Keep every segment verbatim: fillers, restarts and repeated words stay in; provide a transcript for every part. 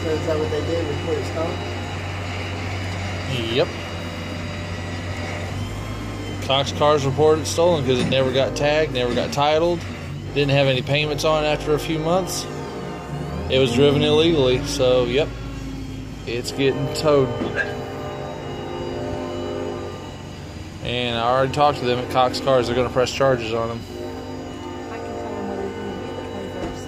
So is that what they did? Report it stolen? Yep. Cox car's reported stolen because it never got tagged, never got titled, didn't have any payments on it after a few months. It was driven illegally, so yep, it's getting towed. And I already talked to them at Cox Cars. They're going to press charges on him. I can tell them whether you're going to be the twenty-first.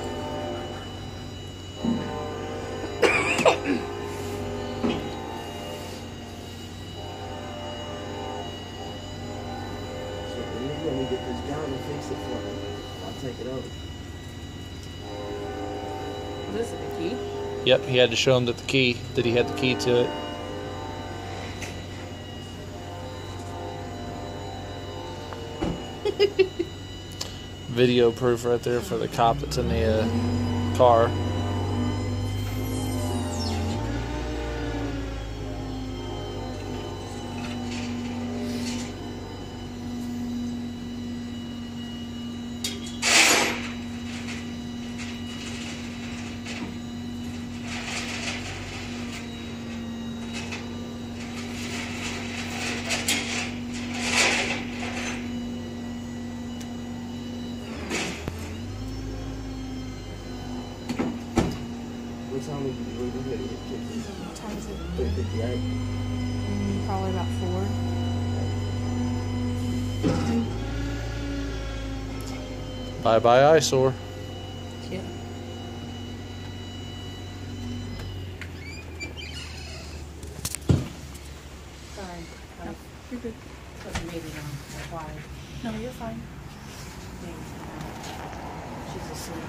So you let me get this job and fix it for me. I'll take it over. This is the key. Yep, he had to show him that the key, that he had the key to it. Video proof right there for the cop that's in the uh, car. What time did you leave here to get kids? What time is it? three fifty-eight. Mm, probably about four. Bye bye eyesore. Yeah. Sorry. No, you're good. Put maybe on. Why? No, you're fine. She's asleep.